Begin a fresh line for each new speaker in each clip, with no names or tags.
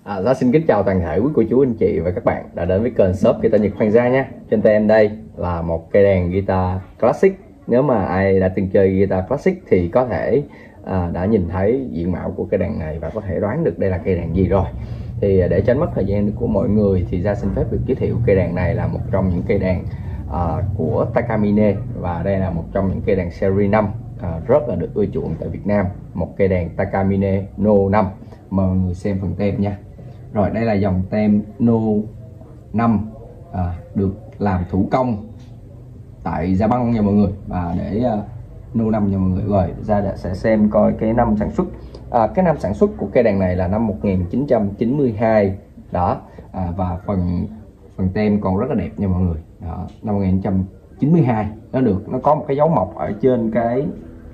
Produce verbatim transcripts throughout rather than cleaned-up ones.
À, Giá xin kính chào toàn thể quý cô chú anh chị và các bạn đã đến với kênh shop guitar Nhật Phan Gia nha. Trên tay em đây là một cây đàn guitar classic. Nếu mà ai đã từng chơi guitar classic thì có thể à, đã nhìn thấy diện mạo của cây đàn này và có thể đoán được đây là cây đàn gì rồi. Thì để tránh mất thời gian của mọi người thì Gia xin phép được giới thiệu cây đàn này là một trong những cây đàn à, của Takamine, và đây là một trong những cây đàn series năm à, rất là được ưa chuộng tại Việt Nam, một cây đàn Takamine No năm. Mời mọi người xem phần tem nha. Rồi, đây là dòng tem No năm à, được làm thủ công tại Gia Băng nha mọi người, và để uh, No năm nha mọi người. Rồi Gia sẽ xem coi cái năm sản xuất. À, cái năm sản xuất của cây đàn này là năm một nghìn chín trăm chín mươi hai đó, à, và phần phần tem còn rất là đẹp nha mọi người. Đó, năm một nghìn chín trăm chín mươi hai nó được nó có một cái dấu mộc ở trên cái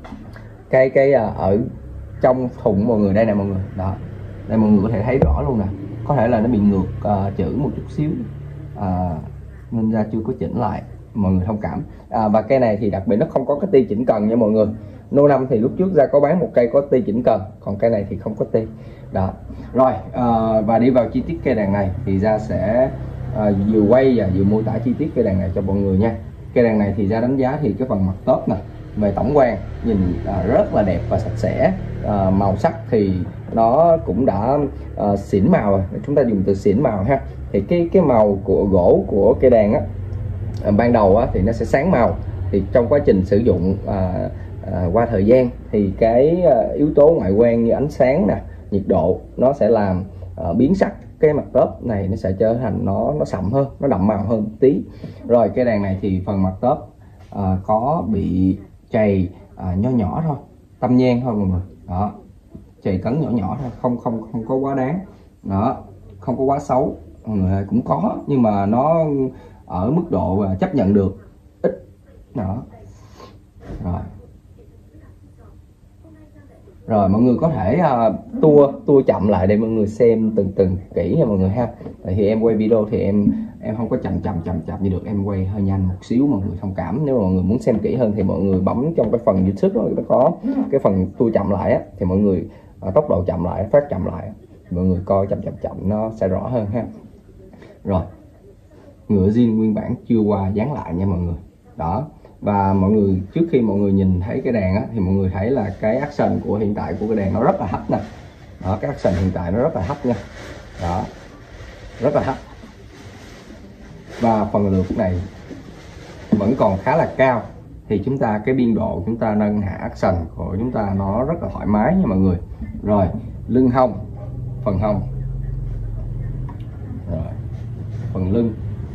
cái cái uh, ở trong thùng mọi người, đây nè mọi người. Đó, đây mọi người có thể thấy rõ luôn nè, có thể là nó bị ngược uh, chữ một chút xíu uh, nên Gia chưa có chỉnh lại, mọi người thông cảm. À, và cây này thì đặc biệt nó không có cái ti chỉnh cần nha mọi người. No năm thì lúc trước Gia có bán một cây có ti chỉnh cần, còn cây này thì không có ti. Đó. Rồi uh, và đi vào chi tiết cây đàn này thì Gia sẽ uh, vừa quay và vừa mô tả chi tiết cây đàn này cho mọi người nha. Cây đàn này thì Gia đánh giá thì cái phần mặt top nè, về tổng quan nhìn uh, rất là đẹp và sạch sẽ. Uh, màu sắc thì nó cũng đã uh, xỉn màu rồi, chúng ta dùng từ xỉn màu ha. Thì cái cái màu của gỗ của cây đàn á, uh, ban đầu á, thì nó sẽ sáng màu, thì trong quá trình sử dụng uh, uh, qua thời gian thì cái uh, yếu tố ngoại quan như ánh sáng nè, nhiệt độ nó sẽ làm uh, biến sắc cái mặt top này, nó sẽ trở thành nó nó sậm hơn, nó đậm màu hơn một tí. Rồi cây đàn này thì phần mặt top uh, có bị chày uh, nho nhỏ thôi, tâm nhang thôi mọi người. Đó, chày cấn nhỏ nhỏ thôi, không không không có quá đáng. Đó, không có quá xấu, mọi người cũng có nhưng mà nó ở mức độ chấp nhận được, ít. Đó. Rồi. Rồi mọi người có thể uh, tua tua chậm lại để mọi người xem từng từng kỹ nha mọi người ha. Tại vì em quay video thì em em không có chậm chậm chậm chậm như được, em quay hơi nhanh một xíu, mọi người thông cảm. Nếu mà mọi người muốn xem kỹ hơn thì mọi người bấm trong cái phần YouTube đó, nó có cái phần tua chậm lại á, thì mọi người uh, tốc độ chậm lại, phát chậm lại, mọi người coi chậm chậm chậm nó sẽ rõ hơn ha. Rồi, ngựa zin nguyên bản chưa qua dán lại nha mọi người. Đó. Và mọi người, trước khi mọi người nhìn thấy cái đàn á, thì mọi người thấy là cái action của hiện tại của cái đàn nó rất là hấp nè. Đó, cái action hiện tại nó rất là hấp nha. Đó, rất là hấp. Và phần lượt này vẫn còn khá là cao, thì chúng ta cái biên độ chúng ta nâng hạ action của chúng ta nó rất là thoải mái nha mọi người. Rồi, lưng hông, phần hông, rồi phần lưng,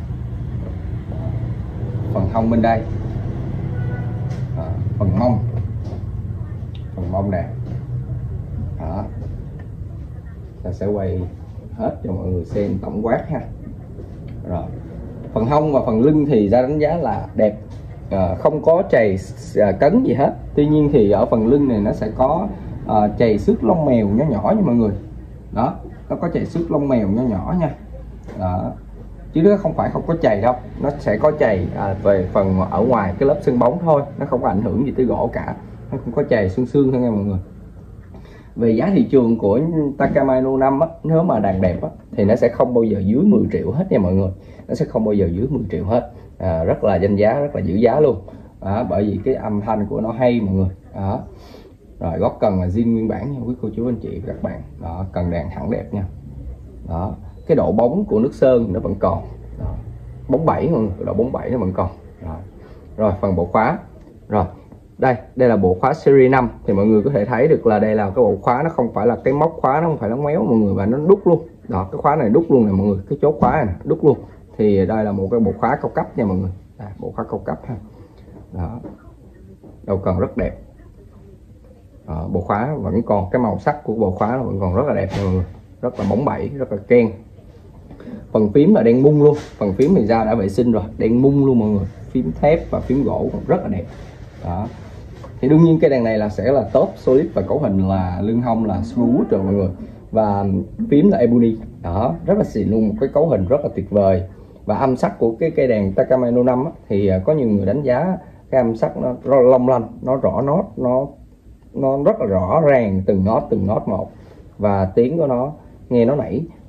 phần hông bên đây, à, phần mông, phần mông nè. Đó, ta sẽ quay hết cho mọi người xem tổng quát ha. Rồi, phần hông và phần lưng thì Gia đánh giá là đẹp, à, không có chày à, cấn gì hết. Tuy nhiên thì ở phần lưng này nó sẽ có à, chày xước lông mèo nhỏ nhỏ nha mọi người. Đó, nó có chày xước lông mèo nhỏ nhỏ nha. Đó, chứ nó không phải không có chày đâu, nó sẽ có chày à, về phần ở ngoài cái lớp sân bóng thôi, nó không có ảnh hưởng gì tới gỗ cả, nó không có chày xương xương thôi nha mọi người. Về giá thị trường của Takamine No năm á, nếu mà đàn đẹp á, thì nó sẽ không bao giờ dưới mười triệu hết nha mọi người, nó sẽ không bao giờ dưới mười triệu hết. À, rất là danh giá, rất là giữ giá luôn. À, bởi vì cái âm thanh của nó hay mọi người. Đó. Rồi, gót cần là zin nguyên bản nha quý cô chú anh chị và các bạn. Đó, cần đàn thẳng đẹp nha. Đó, cái độ bóng của nước sơn nó vẫn còn. Đó, bóng bảy mọi người, độ bóng bảy nó vẫn còn. Đó. Rồi, phần bộ khóa. Rồi, đây, đây là bộ khóa series năm, thì mọi người có thể thấy được là đây là cái bộ khóa, nó không phải là cái móc khóa, nó không phải là méo mọi người, và nó đúc luôn. Đó, cái khóa này đúc luôn nè mọi người, cái chốt khóa này đúc luôn. Thì đây là một cái bộ khóa cao cấp nha mọi người. Đây, bộ khóa cao cấp ha. Đó, đầu cần rất đẹp. Đó, bộ khóa vẫn còn cái màu sắc của bộ khóa nó vẫn còn rất là đẹp mọi người, rất là bóng bẩy, rất là ken. Phần phím là đen mung luôn, phần phím thì Gia đã vệ sinh rồi, đen mung luôn mọi người, phím thép và phím gỗ còn rất là đẹp. Đó, thì đương nhiên cây đàn này là sẽ là top solid và cấu hình là lưng hông là smooth rồi mọi người, và phím là ebony. Đó, rất là xịn luôn, một cái cấu hình rất là tuyệt vời. Và âm sắc của cái cây đàn Takamine No năm á, thì có nhiều người đánh giá cái âm sắc nó, nó long lanh, nó rõ nốt, nó nó rất là rõ ràng từng nốt từng nốt một, và tiếng của nó nghe nó nảy.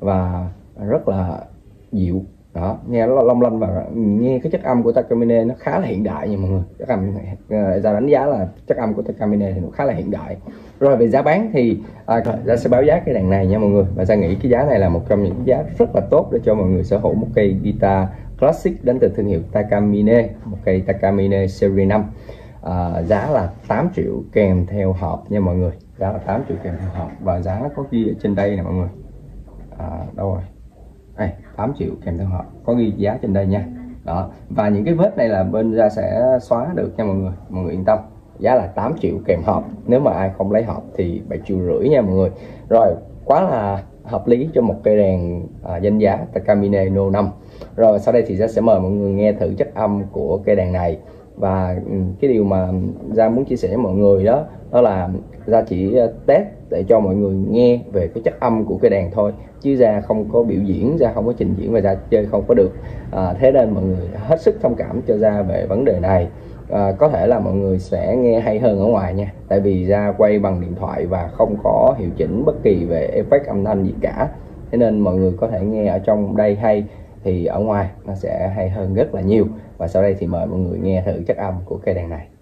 và rất là dịu đó, nghe nó long lanh và nghe cái chất âm của Takamine nó khá là hiện đại nha mọi người. Chất âm ra đánh giá là chất âm của Takamine thì nó khá là hiện đại. Rồi về giá bán thì à, Ra sẽ báo giá cái đàn này nha mọi người, và Ra nghĩ cái giá này là một trong những giá rất là tốt để cho mọi người sở hữu một cây guitar classic đến từ thương hiệu Takamine, một cây Takamine series năm. À, giá là tám triệu kèm theo hộp nha mọi người, giá là tám triệu kèm theo hộp, và giá nó có ghi ở trên đây nè mọi người. À, đâu rồi đây, tám triệu kèm theo hộp, có ghi giá trên đây nha. Đó, và những cái vết này là bên Ra sẽ xóa được nha mọi người, mọi người yên tâm. Giá là tám triệu kèm hộp, nếu mà ai không lấy hộp thì bảy triệu rưỡi nha mọi người. Rồi, quá là hợp lý cho một cây đàn à, danh giá Takamine No năm. Rồi sau đây thì Ra sẽ mời mọi người nghe thử chất âm của cây đàn này. Và cái điều mà Ra muốn chia sẻ với mọi người đó đó là Ra chỉ test để cho mọi người nghe về cái chất âm của cây đàn thôi, chứ Ra không có biểu diễn, Ra không có trình diễn và Ra chơi không có được. À, thế nên mọi người hết sức thông cảm cho Ra về vấn đề này. À, có thể là mọi người sẽ nghe hay hơn ở ngoài nha, tại vì Ra quay bằng điện thoại và không có hiệu chỉnh bất kỳ về effect âm thanh gì cả, thế nên mọi người có thể nghe ở trong đây hay thì ở ngoài nó sẽ hay hơn rất là nhiều. Và sau đây thì mời mọi người nghe thử chất âm của cây đàn này.